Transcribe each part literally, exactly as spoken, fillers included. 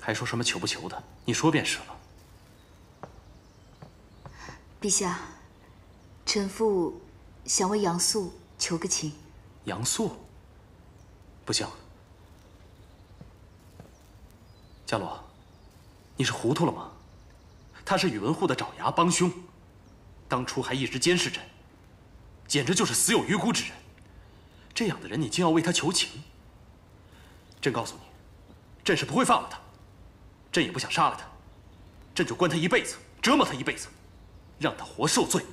还说什么求不求的？你说便是了。 陛下，臣妇想为杨素求个情。 杨素？不行。伽罗，你是糊涂了吗？他是宇文护的爪牙帮凶，当初还一直监视朕，简直就是死有余辜之人。这样的人，你竟要为他求情？朕告诉你，朕是不会放了他，朕也不想杀了他，朕就关他一辈子，折磨他一辈子，让他活受罪。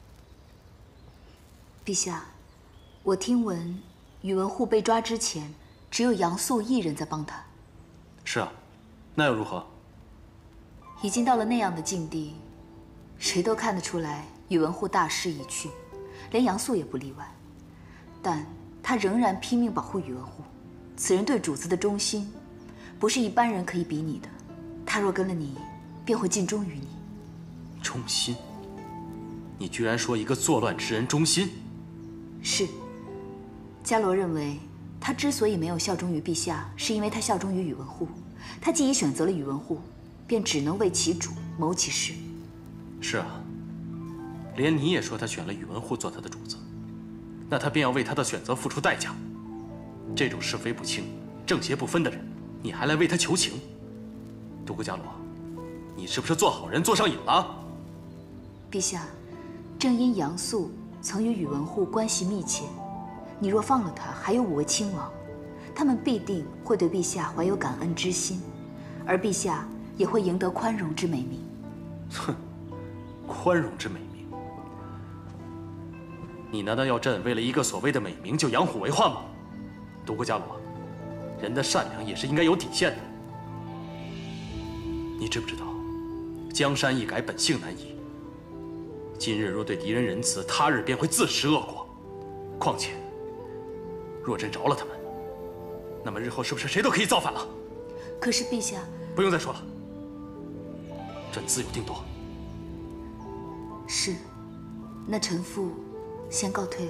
陛下，我听闻宇文护被抓之前，只有杨素一人在帮他。 是啊，那又如何？ 已经到了那样的境地，谁都看得出来宇文护大势已去，连杨素也不例外。但他仍然拼命保护宇文护，此人对主子的忠心，不是一般人可以比拟的。他若跟了你，便会尽忠于你。 忠心？你居然说一个作乱之人忠心？ 是。伽罗认为，他之所以没有效忠于陛下，是因为他效忠于宇文护。他既已选择了宇文护，便只能为其主谋其事。 是啊，连你也说他选了宇文护做他的主子，那他便要为他的选择付出代价。这种是非不清、正邪不分的人，你还来为他求情？独孤伽罗，你是不是做好人做上瘾了？ 陛下，正因杨素曾与宇文护关系密切，你若放了他，还有五位亲王，他们必定会对陛下怀有感恩之心，而陛下也会赢得宽容之美名。 哼，宽容之美名？你难道要朕为了一个所谓的美名就养虎为患吗？独孤伽罗，人的善良也是应该有底线的。你知不知道，江山易改，本性难移。今日若对敌人仁慈，他日便会自食恶果。况且，若真饶了他们，那么日后是不是谁都可以造反了？ 可是陛下， 不用再说了，朕自有定夺。 是，那臣妇先告退了。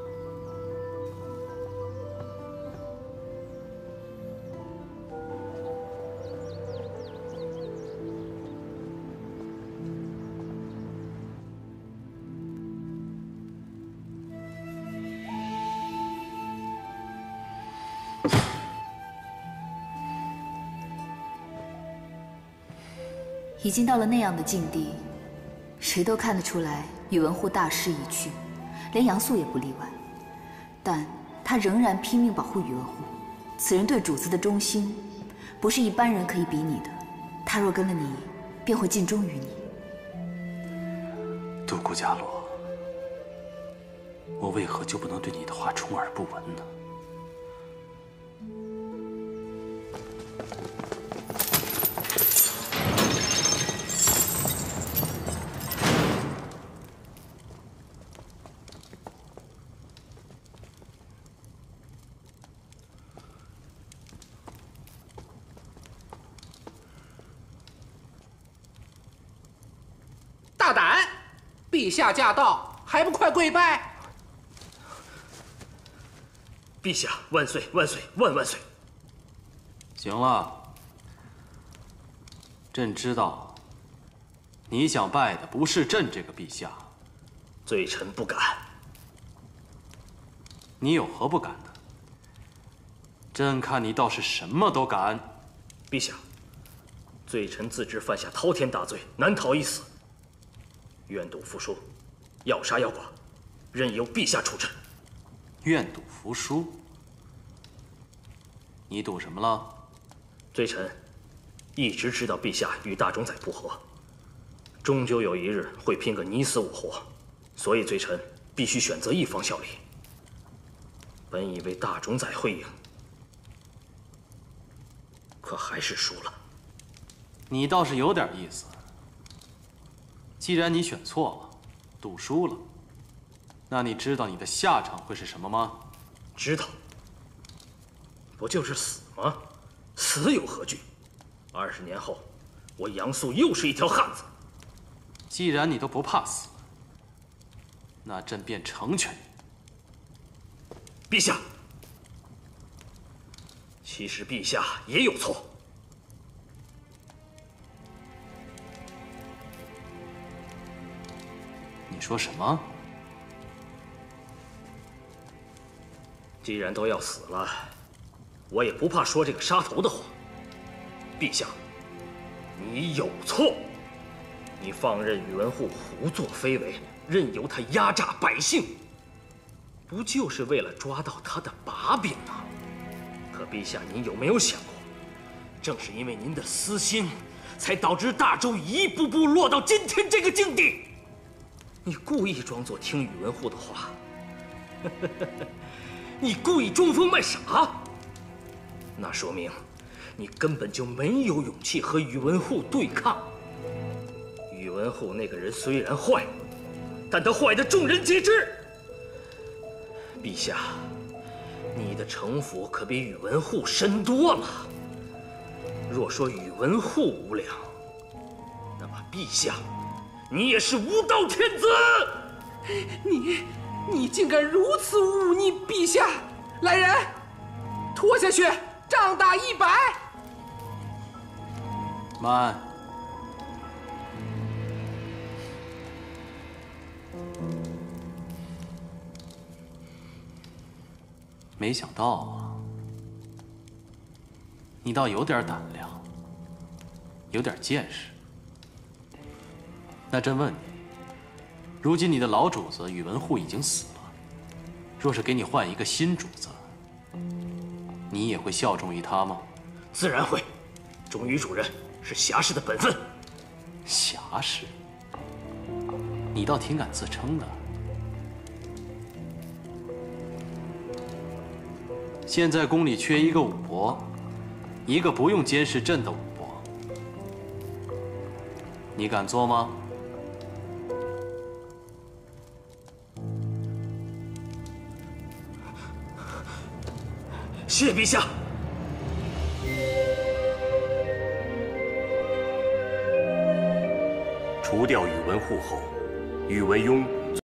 已经到了那样的境地，谁都看得出来宇文护大势已去，连杨素也不例外。但他仍然拼命保护宇文护，此人对主子的忠心，不是一般人可以比拟的。他若跟了你，便会尽忠于你。 独孤伽罗，我为何就不能对你的话充耳不闻呢？ 大胆！陛下驾到，还不快跪拜！ 陛下万岁万岁万万岁！ 行了，朕知道，你想拜的不是朕这个陛下。 罪臣不敢。 你有何不敢的？朕看你倒是什么都敢。 陛下，罪臣自知犯下滔天大罪，难逃一死。愿赌服输，要杀要剐，任由陛下处置。 愿赌服输？你赌什么了？ 罪臣一直知道陛下与大冢宰不和，终究有一日会拼个你死我活，所以罪臣必须选择一方效力。本以为大冢宰会赢，可还是输了。 你倒是有点意思。既然你选错了，赌输了，那你知道你的下场会是什么吗？ 知道。不就是死吗？死有何惧？二十年后，我杨素又是一条汉子。 既然你都不怕死，那朕便成全你。陛下，其实陛下也有错。 说什么？ 既然都要死了，我也不怕说这个杀头的话。陛下，你有错，你放任宇文护胡作非为，任由他压榨百姓，不就是为了抓到他的把柄吗？可陛下，您有没有想过，正是因为您的私心，才导致大周一步步落到今天这个境地。你故意装作听宇文护的话，你故意装疯卖傻，那说明你根本就没有勇气和宇文护对抗。宇文护那个人虽然坏，但他坏的众人皆知。陛下，你的城府可比宇文护深多了。若说宇文护无良，那么陛下，你也是无道天子。 你，你竟敢如此忤逆陛下！来人，拖下去，杖打一百。 慢。没想到啊，你倒有点胆量，有点见识。那朕问你，如今你的老主子宇文护已经死了，若是给你换一个新主子，你也会效忠于他吗？ 自然会，忠于主人是侠士的本分。 侠士？你倒挺敢自称的。现在宫里缺一个武伯，一个不用监视朕的武伯，你敢做吗？ 谢陛下。 除掉宇文护后，宇文邕